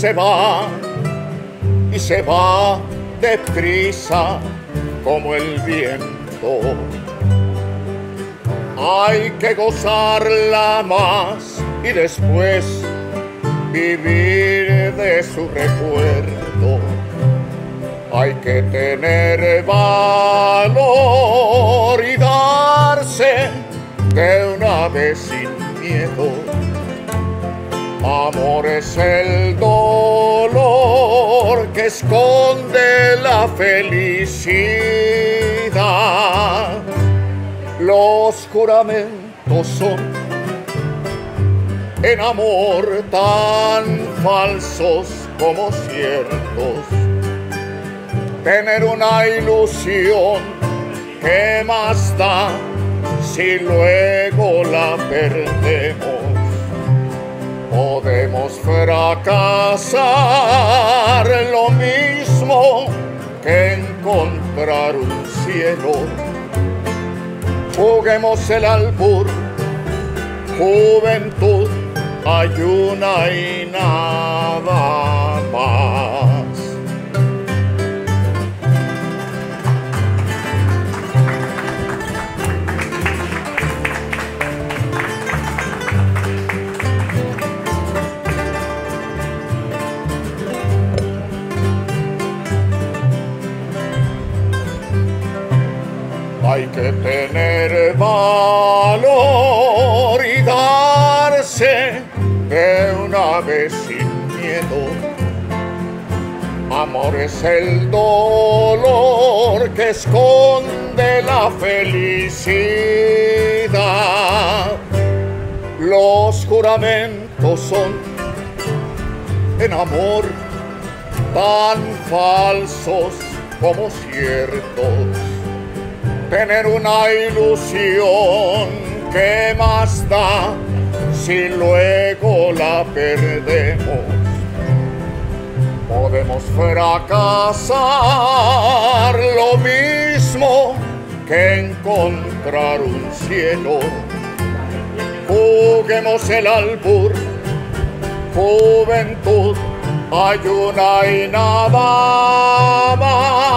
y se va deprisa como el viento. Hay que gozarla más y después vivir de su recuerdo. Hay que tener valor y darse de una vez sin miedo. Amor es el dolor que esconde la felicidad. Los juramentos son en amor tan falsos como ciertos. Tener una ilusión, ¿qué más da si luego la perdemos? Podemos fracasar lo mismo que encontrar un cielo. Juguemos el albur, juventud, ayuna y nada más. Hay que tener valor y darse de una vez sin miedo. Amor es el dolor que esconde la felicidad. Los juramentos son en amor tan falsos como ciertos. Tener una ilusión, ¿qué más da si luego la perdemos? Podemos fracasar lo mismo que encontrar un cielo. Juguemos el albur, juventud, ayuna y nada más.